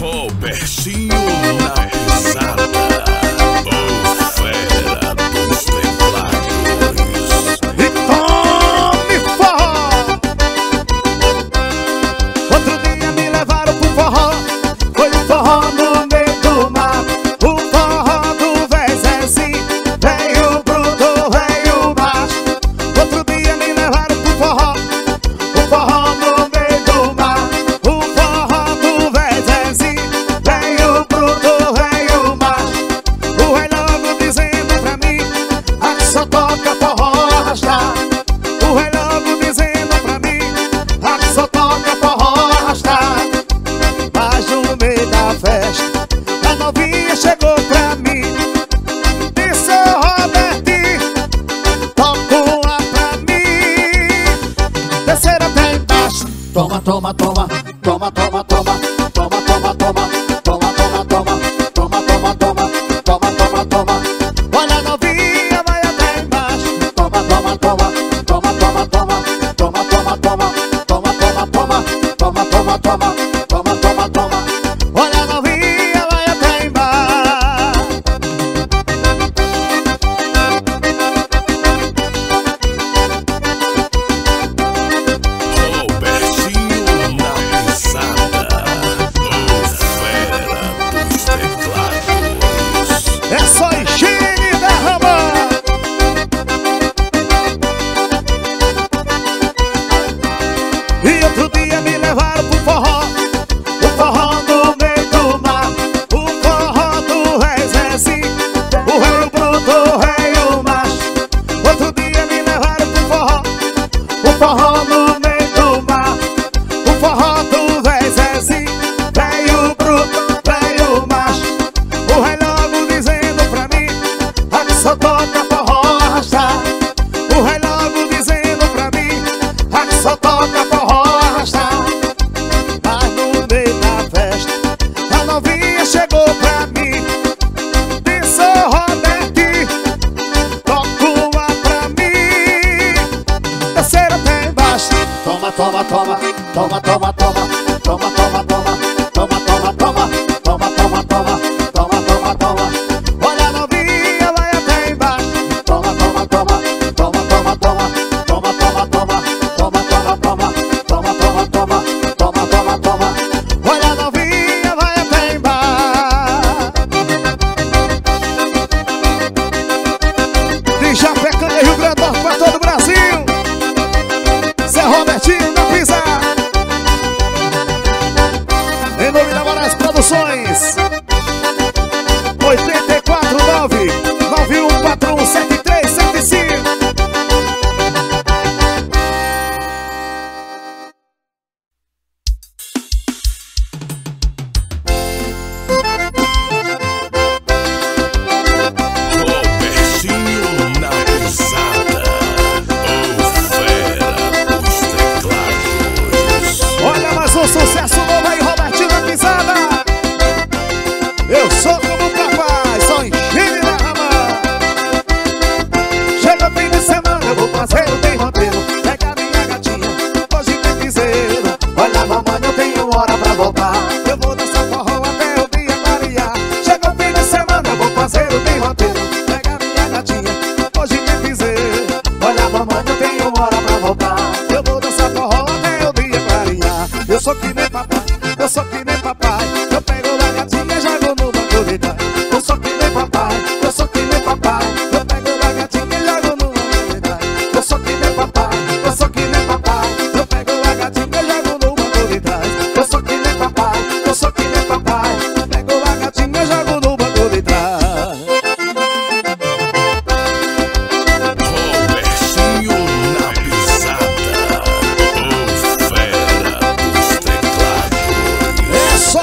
Robertinho na pisada, o fera dos teclados. E tome forró. Outro dia me levaram pro forró. Foi um forró no meio do mar. O forró do véi Zezinho, veio bruto, veio macho. Outro dia me levaram pro forró. O forró no meio do mar. O forró do véi Zezinho, veio bruto, veio macho. O rei logo dizendo pra mim: aqui só toca forró arrastar. O rei logo dizendo pra mim: aqui só toca forró arrastar. Mas no meio da festa, a novinha chegou pra mim, disse: ô Robertinho, toca uma pra mim. Descer até embaixo. Toma, toma, toma, toma, toma, toma, toma, toma, toma, toma, toma, toma, toma, toma, toma, toma, toma, toma. Olha a novinha, vai até embaixo. Toma, toma, toma, toma, toma, toma, toma, toma, toma, toma, toma, toma, toma, toma, toma, toma, toma, toma. Olha a novinha, vai até embaixo. Robertinho na pisada, o fera dos teclados. É só higiene derramar. E outro dia me levaram pro forró. O forró no meio do mar. O forró do rei Zezinho, o rei bruto, o rei o macho. Outro dia me levaram pro forró. O forró no meio do mar. O forró do rei Zezinho, veio bruto, veio macho. O rei logo dizendo pra mim: aqui só toca forró arrastar. O rei logo dizendo pra mim: aqui só toca forró arrastar. Mas no meio da festa, a novinha chegou pra mim, disse: ô Robertinho, toca uma pra mim. Descer até embaixo. Toma, toma, toma, toma, toma, toma, toma, toma, toma, toma, toma, toma, toma, toma, toma, toma, toma, toma. Olha a novinha, vai até embaixo. Toma, toma, toma, toma, toma, toma, toma, toma, toma, toma, toma, toma, toma, toma, toma, toma, toma, toma. Olha a novinha, vai até embaixo. De Japecanga, Rio Grande do Norte, pra todo o Brasil. Zé Robertinho na pisada. Em nome da Moraes Produções, 849-9141-7375. Robertinho na pisada, o fera dos teclados. Olha mais um sucesso novo aí, Robertinho na pisada. Eu sou como o papai, só higiene derramar. Chega fim de semana, eu vou fazer o bem roteiro. Pega minha gatinha, hoje tem piseiro. Olha mamãe, eu tenho hora pra voltar. Eu vou dançar forró até o dia clarear. Chega o fim de semana, eu vou fazer o bem roteiro. Pega minha gatinha, hoje tem piseiro. Olha mamãe, eu tenho hora pra voltar. Eu vou dançar forró até o dia clarear. Eu sou que nem papai, eu sou que nem papai. Eu pego a gatinha e jogo no banco de trás. Eu sou que nem papai, eu sou que nem papai. Eu pego a gatinha e jogo no banco de trás. Eu sou que nem papai, eu sou que nem papai. Eu pego a gatinha e jogo no banco de trás. Eu sou que nem papai, eu sou que nem papai. Eu pego a gatinha e jogo no banco de trás. Robertinho na pisada, o fera dos teclados. É só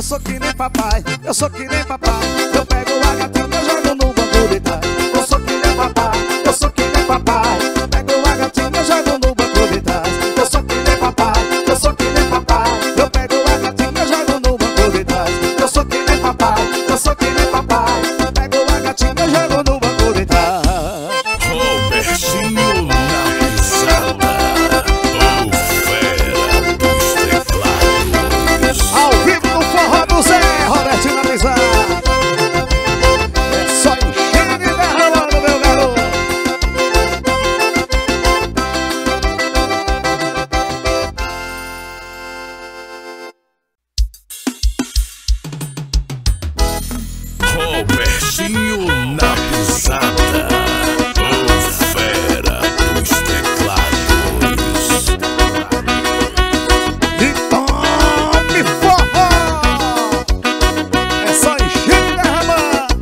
sou que nem papai, eu sou que nem papai. Eu pego a gatinha e jogo no banco de trás. Eu sou que nem papai, eu sou que nem papai. Eu pego a gatinha e jogo no banco de trás. Eu sou que nem papai, eu sou que nem papai. Eu pego a gatinha e jogo no banco de trás. Eu sou que nem papai, eu sou que nem papai. Eu pego a gatinha e jogo no banco de trás. Robertinho na pisada, o fera dos teclados. Ao vivo no forró do Zé, Robertinho na pisada. É só enchendo e derramando, meu garoto. Robertinho na pisada, o fera dos teclados. E tome forró. É só enchendo e derramando.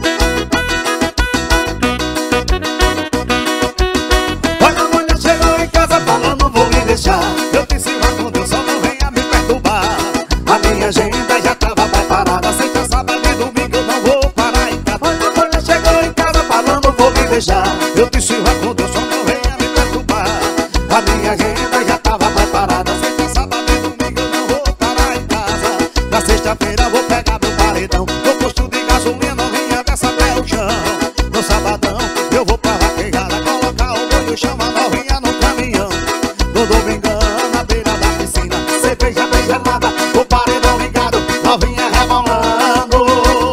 Olha, a mulher chegou em casa falando, vou me deixar. Eu disse, vai com Deus, só não venha me perturbar. A minha agenda já tava preparada. Sexta, sábado e domingo eu não vou parar em casa. Olha, a mulher chegou em casa falando, vou me deixar. Eu disse, vai com Deus, só não venha me perturbar. A minha agenda já tava preparada. Sexta, sábado e domingo eu não vou parar em casa. Na sexta-feira vou pegar meu paredão. No posto de gasolina novinha dessa até o chão. No sabadão eu vou pra vaquejada, colocar o boi no chão, a novinha no caminhão. No domingão na beira da piscina, cerveja bem gelada, o paredão ligado, novinha rebolando.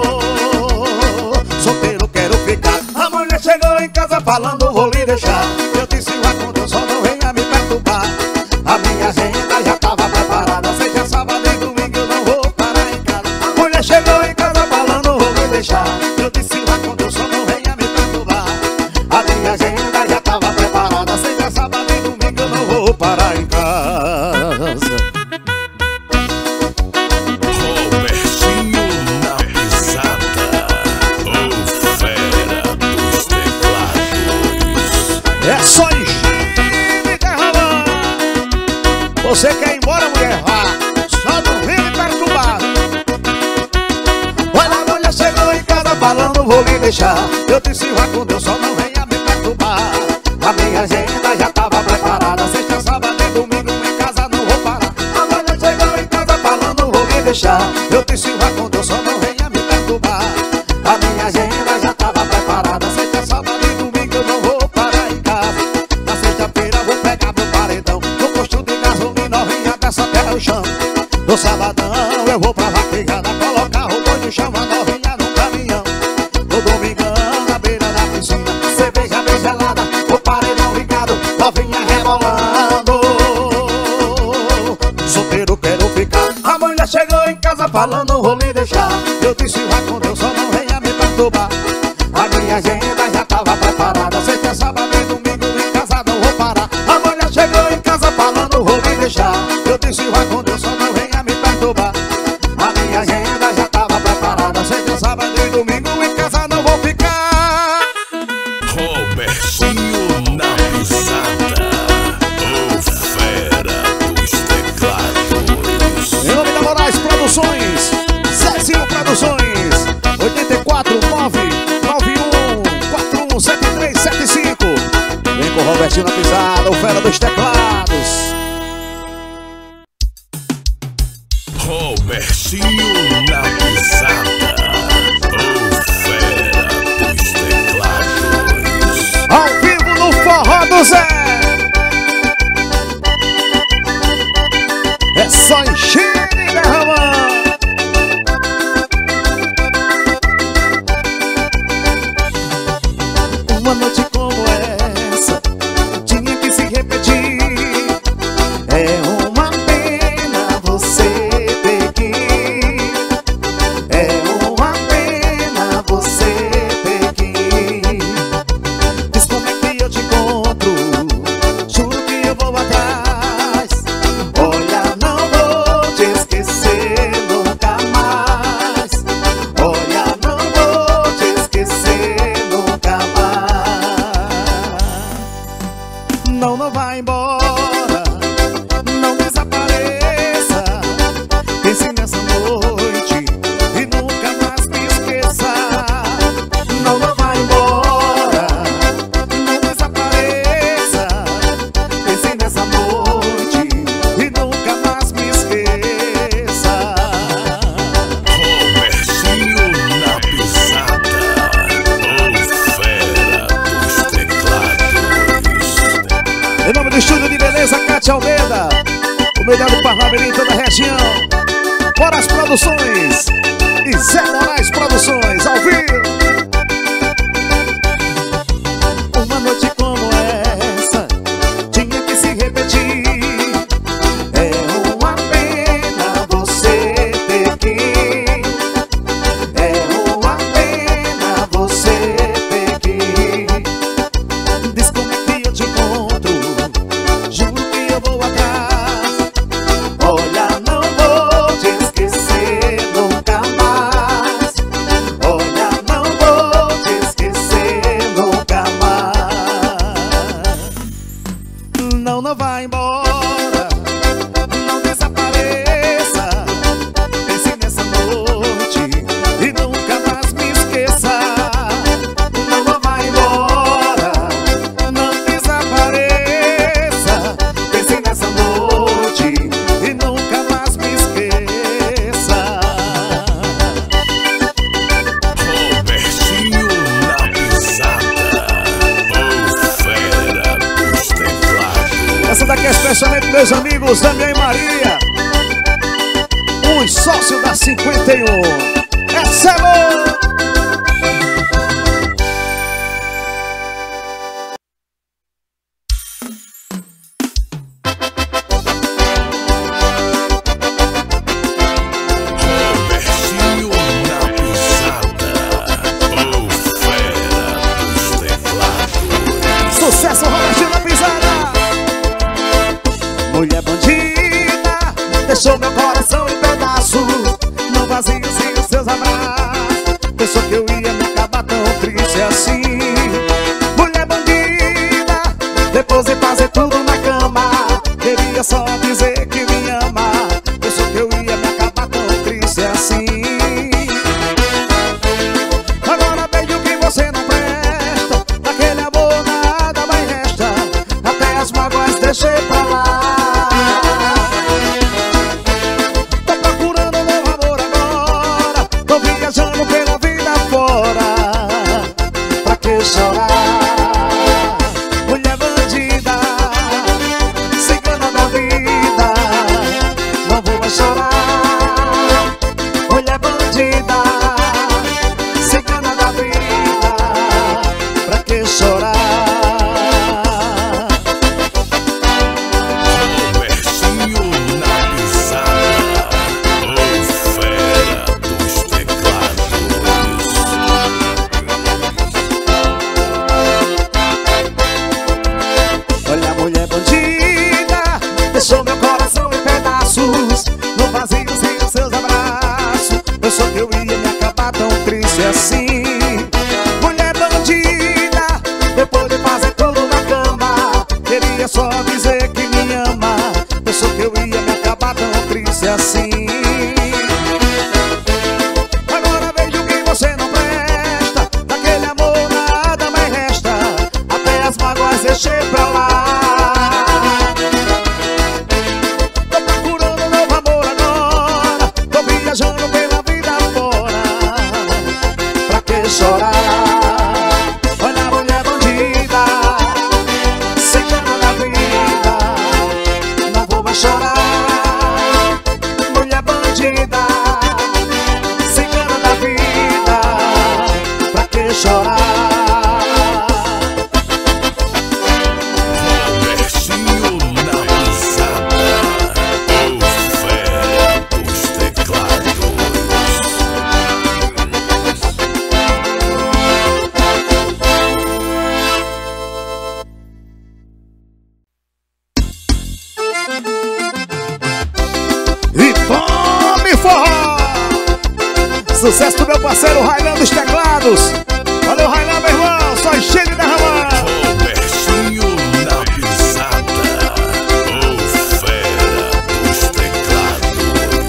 Solteiro quero ficar. A mulher chegou em casa falando, vou lhe deixar. Eu disse, vai com Deus, só não venha me perturbar. A minha agenda já tava preparada. Seja sábado e domingo eu não vou parar em casa. A mulher chegou em casa falando, vou me deixar. Eu disse, vai com Deus, só não venha me perturbar. A minha agenda já tava preparada. Seja sábado e domingo eu não vou parar em casa. Robertinho na pisada, o fera dos teclados. É só encher e derramar. Você quer ir embora, mulher? Vá, só não vem me perturbar. Olha, a mulher chegou em casa falando, vou lhe deixar. Eu disse, vai com Deus, só não venha me perturbar. A minha agenda já tava preparada. Sexta, sábado e domingo em casa não vou parar. A mulher chegou em casa falando, vou lhe deixar. Eu disse, vai com Deus, só não venha me perturbar. A minha agenda já tava preparada. Sexta, sábado e domingo eu não vou parar em casa. Na sexta-feira vou pegar meu paredão. No posto de gasolina novinha desce até o chão. No sabadão eu vou pra vaquejada, colocar o boi no chão, a novinha no caminhão. No domingão na beira da piscina, cerveja bem gelada, o paredão ligado, novinha rebolando. Solteiro quero ficar. A mulher chegou em casa falando, vou lhe deixar. Eu disse, vai com Deus, só não venha me perturbar. A minha agenda já tava preparada. Sexta, sábado e domingo em casa não vou parar. A mulher chegou em casa falando, vou lhe deixar. Eu disse, vai com Deus, só não venha me perturbar. A minha agenda já tava preparada. Sexta, sábado e domingo em casa não vou ficar. Robertinho na pisada, o fera dos teclados. Em nome da Moraes Produções, Zezinho Produções, 84 991 417375. Vem com o Robertinho na pisada, o fera dos teclados. Robertinho na pisada, o fera dos teclados. Ao vivo no forró do Zé. É só encher e derramar. Uma noite como essa tinha que se repetir. É uma pena você ter que ir. É uma pena você ter que ir. Diz como é que eu te encontro Ivete Almeida, o melhor do Parnamirim em toda a região. Bora as Produções e Zé Moraes Produções, ao vivo. Uma noite como essa tinha que se repetir. É uma pena você ter que ir. É uma pena você ter que ir. Diz como é que eu te encontro, juro que eu vou atrás. Olha, não vou te esquecer nunca mais. Olha, não vou te esquecer nunca mais. Não, não vai embora, não desapareça. Pense nessa noite e nunca mais me esqueça. Não, não vai embora, não desapareça. Pense nessa noite e nunca mais me esqueça. Robertinho na pisada, o fera dos teclados. Essa daqui é especialmente meus amigos Damião e Maria, os sócios da 51. Essa é boa! Robertinho na pisada, o fera dos teclados. Sucesso, Robertinho na pisada. Mulher bandida, deixou meu coração em pedaços, no vazio sem os seus abraços. Pensou que eu ia me acabar tão triste assim. Mulher bandida, depois de fazer tudo na cama, queria só dizer que me ama. Pensou que eu ia me acabar tão triste assim. Agora vejo que você não presta, daquele amor nada mais resta, até as mágoas deixei pra lá. Tô procurando um novo amor agora, tô viajando pela vida fora. Pra que chorar? Mulher bandida, cigana da vida, não vou mais chorar. Mulher bandida, cigana da vida, pra que chorar? Robertinho na pisada, o fera dos teclados. Olha, mulher bandida, deixou meu coração em pedaços, no vazio sem os seus abraços. Pensou que eu ia me acabar tão triste assim. Mulher bandida, depois de fazer tudo na cama, queria só dizer que me ama. Pensou que eu ia me acabar tão triste assim. Agora vejo que você não presta, daquele amor nada mais resta, até as mágoas deixei pra lá. Tô procurando um novo amor agora, tô viajando pela vida fora. Pra que chorar? Olha, mulher bandida, cigana da vida, não vou mais chorar. Mulher bandida, cigana da vida, pra que chorar? Robertinho na pisada, o fera dos teclados. E tome forró! Sucesso do meu parceiro Railão dos Teclados. Valeu, Railão, meu irmão, só cheio de derramar. Robertinho na pisada, o fera dos teclados.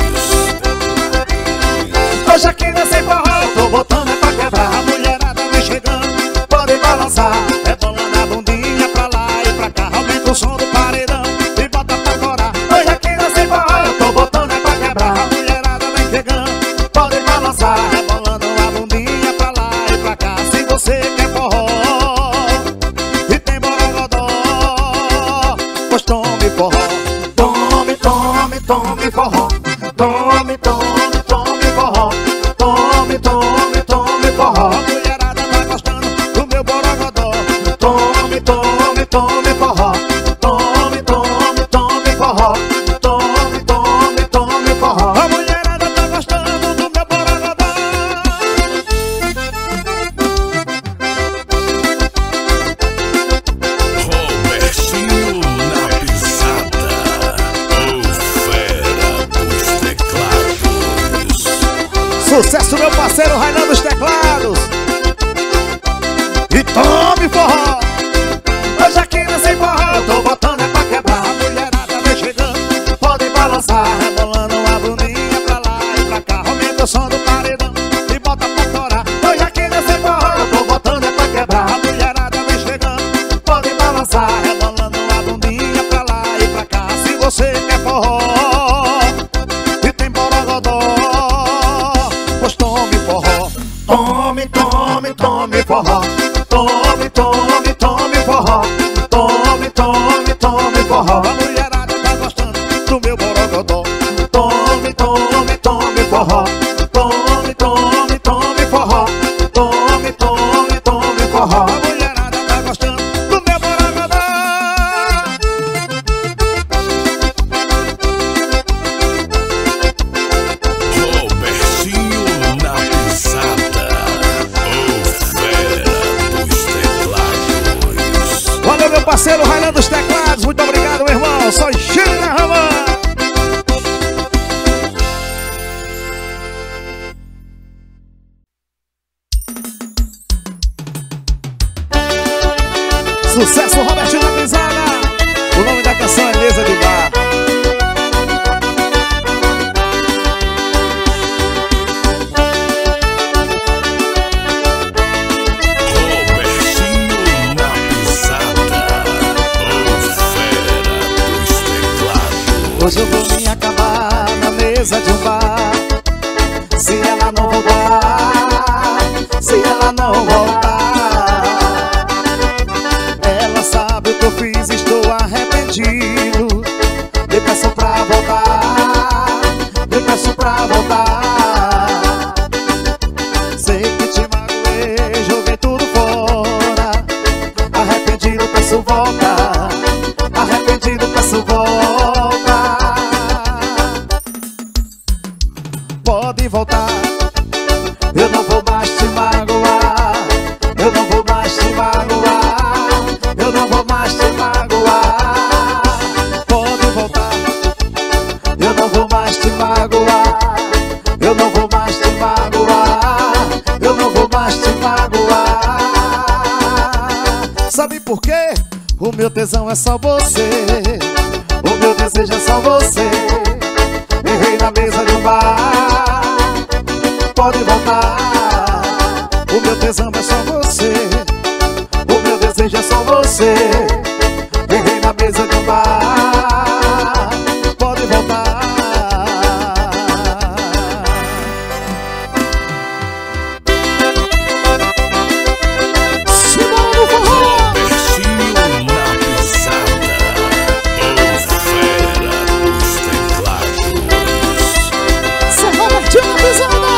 Hoje aqui nesse forró eu tô botando é pra quebrar. A mulherada vem chegando, pode balançar, rebolando a bundinha pra lá e pra cá. Aumenta o som do paredão e bota pra corar. Hoje aqui nesse forró eu tô botando é pra quebrar. A mulherada vem chegando, pode balançar, rebolando a bundinha pra lá e pra cá. Se você quer forró, tome, tome, tome forró. Tome, tome, tome forró. A mulherada tá gostando do meu borogodó. Tome, tome, tome forró. Tome, tome, tome forró. Tome, tome, tome forró. A mulherada tá gostando do meu borogodó. Robertinho na pisada, o fera dos teclados. Sucesso, meu parceiro Rainan dos Teclados. E tome forró. Hoje aqui nesse forró eu tô botando é pra quebrar. A mulherada vem chegando, Pode balançar. rebolando a bundinha pra lá e pra cá. Aumenta o som do paredão e bota pra torar. Hoje aqui nesse forró eu tô botando é pra quebrar. A mulherada vem chegando, Pode balançar. rebolando a bundinha pra lá e pra cá. Se você quer forró e tem borogodó, pois tome forró. Tome, tome, tome forró. Tome, tome, tome forró. Tome, tome, tome forró. A mulherada tá gostando do meu borogodó. Tome, tome, tome forró. Tome, tome, tome forró. Tome, tome, tome forró. A mulherada tá gostando do meu borogodó. Robertinho na pisada, o fera dos teclados. Valeu, meu parceiro Rainan dos Teclados. Muito obrigado, meu irmão. Só Gênio na Rama. Sucesso, Robertinho na pisada. O nome da canção é Mesa de Bar. Robertinho na pisada, o fera dos teclados. Hoje eu vou me acabar na mesa de um bar. Se ela não voltar, se ela não voltar, Ela sabe o que eu fiz, estou arrependido. me peço pra voltar, me peço pra voltar. Sei que te magoei, joguei tudo fora. Arrependido, peço volta. Arrependido, peço volta. Pode voltar. Eu não vou mais te magoar. Eu não vou mais te magoar. Eu não vou mais te magoar. Pode voltar. Eu não vou mais te magoar. Eu não vou mais te magoar. Eu não vou mais te magoar. Sabe por quê? O meu tesão é só você. O meu desejo é só você. Errei na mesa de um bar. Pode voltar. O meu tesão é só você. O meu desejo é só você. Errei na mesa de um bar. Pode voltar. Simbora no forró. Robertinho na pisada, o fera dos teclados. Seu Robertinho na pisada.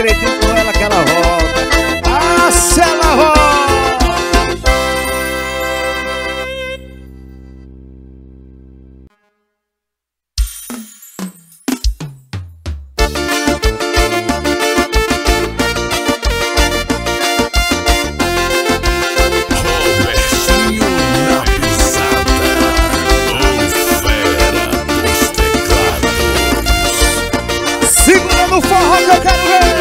direitinho com ela que ela volta. Ah, se ela volta. Robertinho na pisada, o fera dos teclados. Segura no forró que eu quero ver.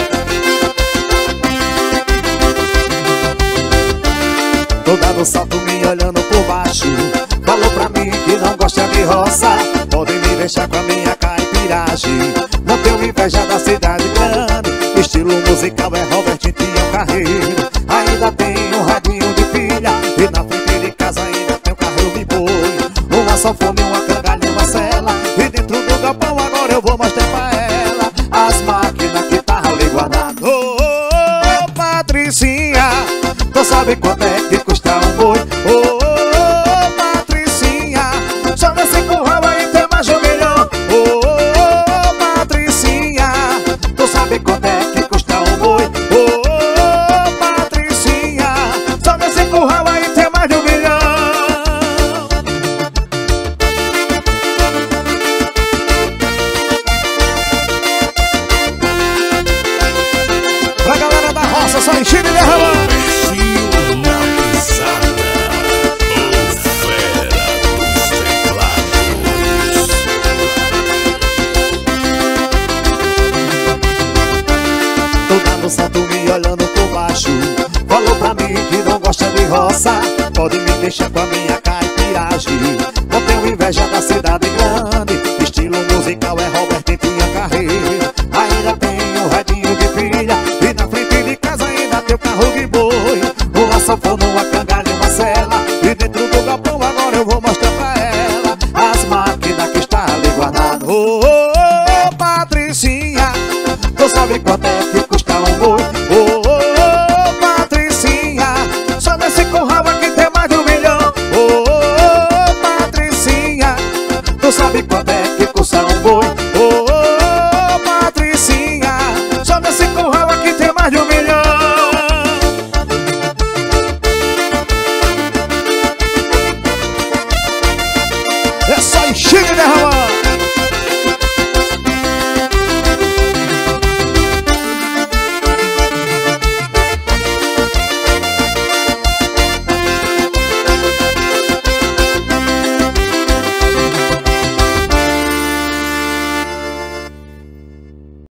Tô dando salto me olhando por baixo. Falou pra mim que não gosta de roça. Pode me deixar com a minha caipiragem. Não tenho inveja da cidade grande. Estilo musical é Robertinho Carreiro. Ainda tem um radinho de pilha. E na frente de casa ainda tem um carro de boi. Uma sanfona, uma cangalha e uma cela. E dentro do galpão agora eu vou mostrar pra ela as máquinas que tava ali guardado. Ô, Patricinha, tu sabe quanto é que custa um boi? Ô, Patricinha, só nesse curral aí tem mais de 1 milhão. Ô, Patricinha, tu sabe quanto é que custa um boi? Ô, Patricinha, só nesse curral aí tem mais de 1 milhão. Pra galera da roça, só enchendo e derramando. Robertinho na pisada, o fera dos teclados. Tô dando salto me olhando por baixo. Falou pra mim que não gosta de roça. Pode me deixar com a minha caipiragem. Não tenho inveja da cidade grande. Estilo musical é Robertinho Carreiro. Ainda tenho um radinho de pilha. E na frente de casa ainda tem o carro de boi. Uma sanfona, uma cangalha e uma cela. E dentro do galpão agora eu vou mostrar pra ela as máquinas que está ali guardado. Ô, Patricinha, tu sabe quanto é que custa um boi? Ô, Patricinha, só nesse curral aqui tem mais de 1 milhão. Ô, Patricinha, tu sabe quanto é que custa um boi? Ô, Patricinha, só nesse curral aqui tem mais de 1 milhão. É só encher e derramar.